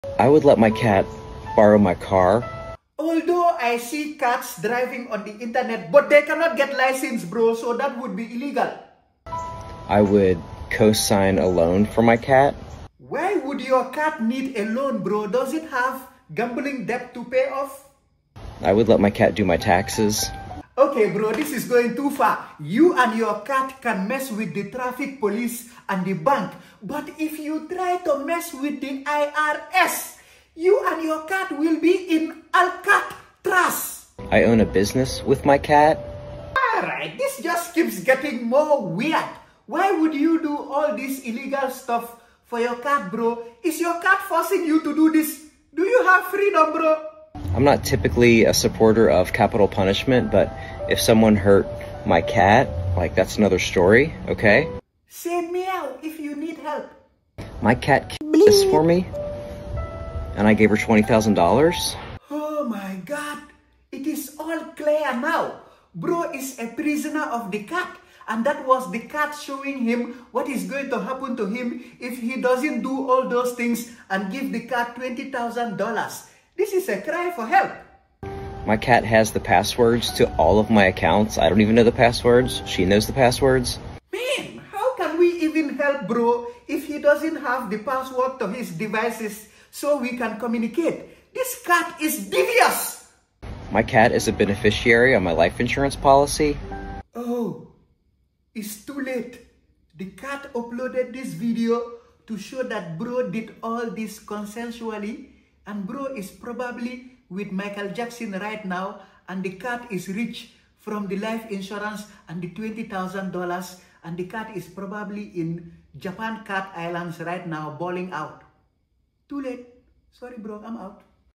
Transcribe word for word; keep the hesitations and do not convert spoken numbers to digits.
I would let my cat borrow my car. Although I see cats driving on the internet, but they cannot get license, bro, so that would be illegal. I would co-sign a loan for my cat. Why would your cat need a loan, bro? Does it have gambling debt to pay off? I would let my cat do my taxes. Okay, bro, this is going too far. You and your cat can mess with the traffic police and the bank. But if you try to mess with the I R S, you and your cat will be in Alcatraz. I own a business with my cat. Alright, this just keeps getting more weird. Why would you do all this illegal stuff for your cat, bro? Is your cat forcing you to do this? Do you have freedom, bro? I'm not typically a supporter of capital punishment, but if someone hurt my cat, like, that's another story, okay? Say meow if you need help. My cat killed this for me, and I gave her twenty thousand dollars. Oh my God, it is all clear now. Bro is a prisoner of the cat, and that was the cat showing him what is going to happen to him if he doesn't do all those things and give the cat twenty thousand dollars. This is a cry for help. My cat has the passwords to all of my accounts. I don't even know the passwords. She knows the passwords. Man, how can we even help, bro, if he doesn't have the password to his devices so we can communicate? This cat is devious. My cat is a beneficiary on my life insurance policy. Oh, it's too late. The cat uploaded this video to show that bro did all this consensually, and bro is probably with Michael Jackson right now, and the cat is rich from the life insurance and the twenty thousand dollars, and the cat is probably in Japan Cat Islands right now balling out. Too late. Sorry bro, I'm out.